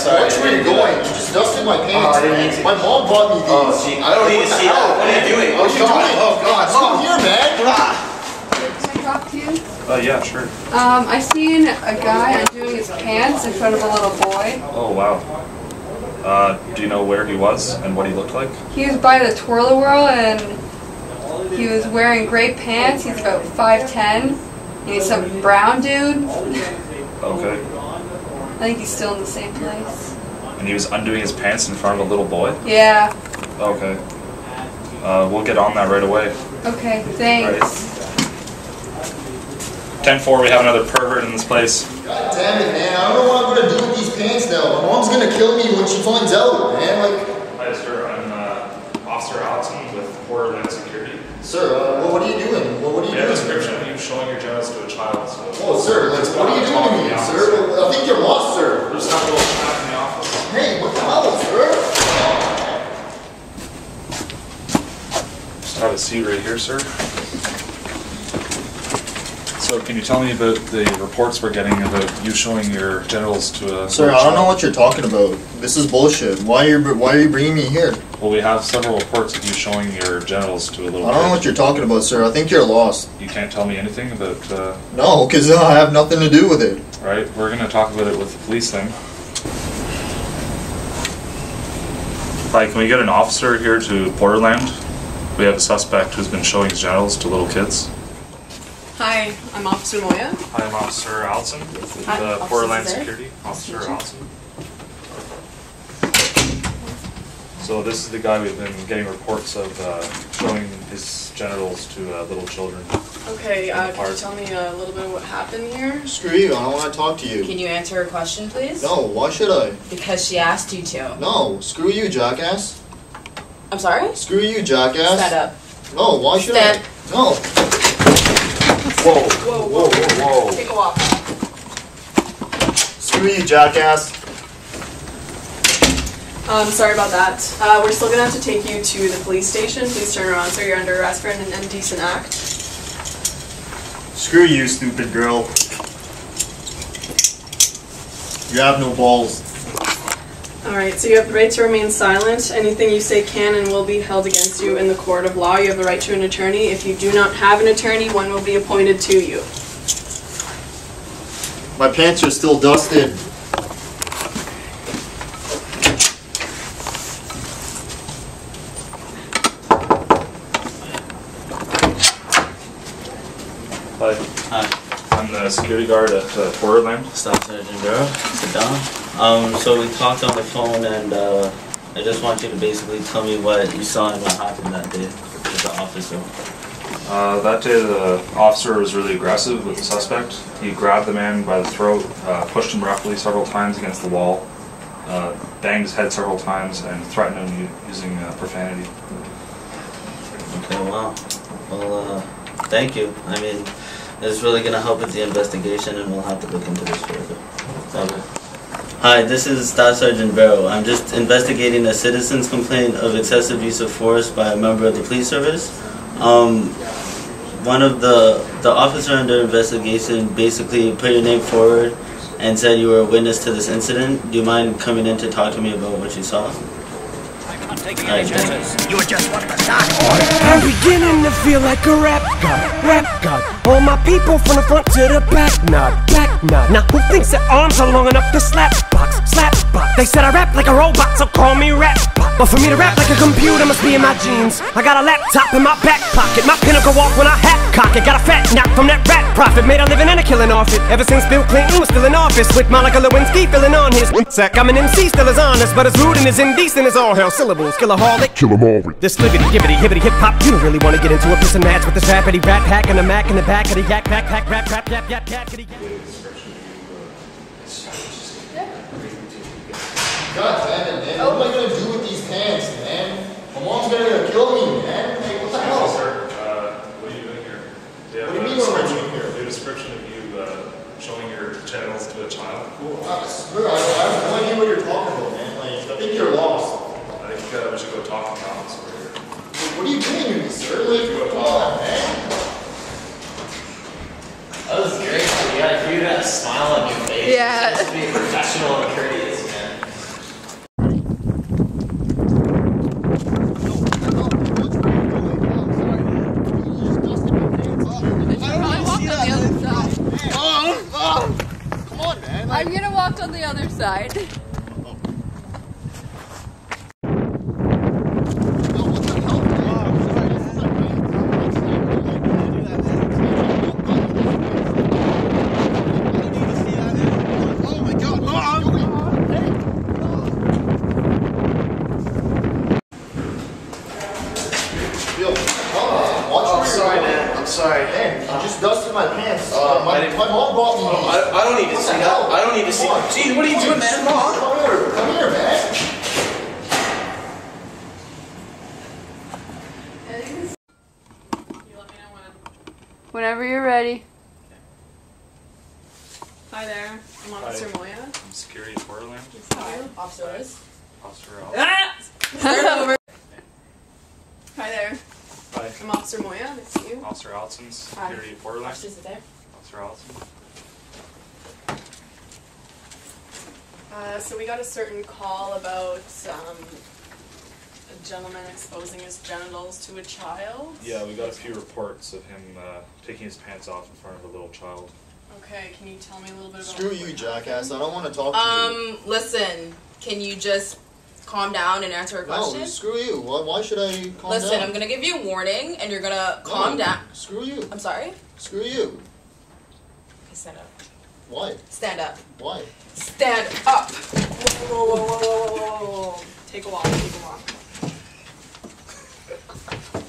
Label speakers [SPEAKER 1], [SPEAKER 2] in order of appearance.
[SPEAKER 1] sorry.
[SPEAKER 2] Watch where you're going. You just dusted my pants. Man. My mom bought me these.
[SPEAKER 1] Oh, gee, I don't need to see that. What are you doing? What are you doing?
[SPEAKER 2] Oh, God. Come here, man.
[SPEAKER 3] Can I talk to you?
[SPEAKER 4] Yeah, sure.
[SPEAKER 3] I seen a guy undoing his pants in front of a little boy.
[SPEAKER 4] Oh, wow. Do you know where he was and what he looked like?
[SPEAKER 3] He was by the Twirl-a-Whirl and he was wearing gray pants. He's about 5'10". And he's some brown dude.
[SPEAKER 4] Okay.
[SPEAKER 3] I think he's still in the same place.
[SPEAKER 4] And he was undoing his pants in front of a little boy?
[SPEAKER 3] Yeah.
[SPEAKER 4] Okay. We'll get on that right away.
[SPEAKER 3] Okay, thanks.
[SPEAKER 4] 10-4, we have another pervert in this place.
[SPEAKER 2] God damn it, man. I don't know what I'm going to do with these pants now. My mom's going to kill me when she finds out, man. Like...
[SPEAKER 4] Hi, sir. I'm Officer Allison with Porterland Security.
[SPEAKER 2] Sir, what are you doing? What are you doing?
[SPEAKER 4] We have a description of you showing your genitals to a child. So
[SPEAKER 2] oh, sir, like, what are you doing to me, sir? I think you're lost, sir.
[SPEAKER 4] Just have a little chat in the office.
[SPEAKER 2] Hey, what the hell, sir?
[SPEAKER 4] Just have a seat right here, sir. So can you tell me about the reports we're getting about you showing your genitals to a...
[SPEAKER 2] Sir, I don't know what you're talking about. This is bullshit. Why are you bringing me here?
[SPEAKER 4] Well, we have several reports of you showing your genitals to a little
[SPEAKER 2] I don't know what you're talking about, sir. I think you're lost.
[SPEAKER 4] You can't tell me anything about...
[SPEAKER 2] No, because I have nothing to do with it.
[SPEAKER 4] Right, we're going to talk about it with the police then. Hi, can we get an officer here to Porterland? We have a suspect who's been showing his genitals to little kids.
[SPEAKER 5] Hi, I'm Officer Moya.
[SPEAKER 4] Hi, I'm Officer Allison with Porterland Security. Officer Allison. So this is the guy we've been getting reports of showing his genitals to little children.
[SPEAKER 5] Okay, can you tell me a little bit of what happened here?
[SPEAKER 2] Screw you, I don't want to talk to you.
[SPEAKER 6] Can you answer her question, please?
[SPEAKER 2] No, why should I?
[SPEAKER 6] Because she asked you to.
[SPEAKER 2] No, screw you, jackass.
[SPEAKER 6] I'm sorry?
[SPEAKER 2] Screw you, jackass.
[SPEAKER 6] Stand up.
[SPEAKER 2] No, why should
[SPEAKER 6] Stand.
[SPEAKER 2] I? No.
[SPEAKER 4] Whoa, whoa, whoa, whoa, whoa.
[SPEAKER 5] Take a walk.
[SPEAKER 2] Screw you, jackass.
[SPEAKER 5] Sorry about that. We're still gonna have to take you to the police station. Please turn around, sir. You're under arrest for an indecent act.
[SPEAKER 2] Screw you, stupid girl. You have no balls.
[SPEAKER 5] Alright, so you have the right to remain silent. Anything you say can and will be held against you in the court of law. You have the right to an attorney. If you do not have an attorney, one will be appointed to you.
[SPEAKER 2] My pants are still dusted.
[SPEAKER 4] Hi.
[SPEAKER 1] Hi.
[SPEAKER 4] I'm the security guard at Porterland.
[SPEAKER 1] Staff Sergeant Barrow. Sit down. So we talked on the phone, and I just want you to basically tell me what you saw and what happened that day with the officer.
[SPEAKER 4] That day the officer was really aggressive with the suspect. He grabbed the man by the throat, pushed him roughly several times against the wall, banged his head several times, and threatened him using profanity.
[SPEAKER 1] Okay, wow. Well, thank you. I mean, it's really going to help with the investigation, and we'll have to look into this further. Okay. Hi, this is Staff Sergeant Barrow. I'm just investigating a citizen's complaint of excessive use of force by a member of the police service. One of the officer under investigation basically put your name forward and said you were a witness to this incident. Do you mind coming in to talk to me about what you saw?
[SPEAKER 7] I'm taking any chances. You were just one of the dark orders. I'm beginning to feel like a rap god. All my people from the front to the back nod. Now who thinks their arms are long enough to slap box? They said I rap like a robot, so call me rap. But for me to rap like a computer must be in my genes. I got a laptop in my back pocket, my pinnacle walk when I hat cock it. Got a fat knock from that rat profit, made a living and a killing off it. Ever since Bill Clinton was still in office, with Monica Lewinsky filling on his sack. I'm an MC, still as honest, but as rude and as indecent as all hell. Syllables, killaholic, kill 'em all. This libbity, gibbity, hibbity, hip hop. You don't really want to get into a piss and match with this rappity rat pack and a mac in the back of the yak pack, rap, yap, yap, kitty.
[SPEAKER 2] God damn it, man. What am I going to do with these pants, man? My mom's going to kill me, man. Hey, what the hell?
[SPEAKER 4] Sir, what are you doing here?
[SPEAKER 2] What do you mean what am I doing here?
[SPEAKER 4] A description of you showing your genitals to a child.
[SPEAKER 2] Well, I have no idea what you're talking about, man. Like, I think you're lost.
[SPEAKER 4] I think we should go talk to the office over here.
[SPEAKER 2] What are you doing to me, sir? Like, come on, man.
[SPEAKER 8] That was great. You got a smile on your face.
[SPEAKER 3] Yeah.
[SPEAKER 8] Just being professional and courteous, man.
[SPEAKER 3] walk on the other side.
[SPEAKER 8] Sorry.
[SPEAKER 2] Man, you just dusted my pants. My mom brought me these.
[SPEAKER 8] I don't need to see that. I don't need to see. Gee, what are you doing, man?
[SPEAKER 2] Come here, man.
[SPEAKER 5] You let me know when.
[SPEAKER 3] Whenever you're ready.
[SPEAKER 5] Hi there. I'm Officer Moya.
[SPEAKER 4] I'm Scary Porterland.
[SPEAKER 6] Hi, Officer Liz.
[SPEAKER 4] Officer
[SPEAKER 5] Ah! Start over. Hi there.
[SPEAKER 4] Hi.
[SPEAKER 5] I'm Officer Moya. Nice to meet you.
[SPEAKER 4] Officer Allison. Scary Porterland.
[SPEAKER 6] Officers there.
[SPEAKER 4] Officer Allison.
[SPEAKER 5] So we got a certain call about a gentleman exposing his genitals to a child.
[SPEAKER 4] Yeah, we got a few reports of him taking his pants off in front of a little child.
[SPEAKER 5] Okay, can you tell me a little bit about
[SPEAKER 2] Screw
[SPEAKER 5] what
[SPEAKER 2] you,
[SPEAKER 5] happened?
[SPEAKER 2] jackass. I don't want to talk to you.
[SPEAKER 6] Listen, can you just calm down and answer a question?
[SPEAKER 2] No, screw you. Why should I calm down?
[SPEAKER 6] Listen, I'm gonna give you a warning, and you're gonna calm down.
[SPEAKER 2] Screw you.
[SPEAKER 6] I'm sorry?
[SPEAKER 2] Screw you.
[SPEAKER 6] Okay, stand up.
[SPEAKER 2] Why?
[SPEAKER 6] Stand up.
[SPEAKER 2] Why?
[SPEAKER 6] Stand up!
[SPEAKER 5] Whoa. Take a walk, take a walk.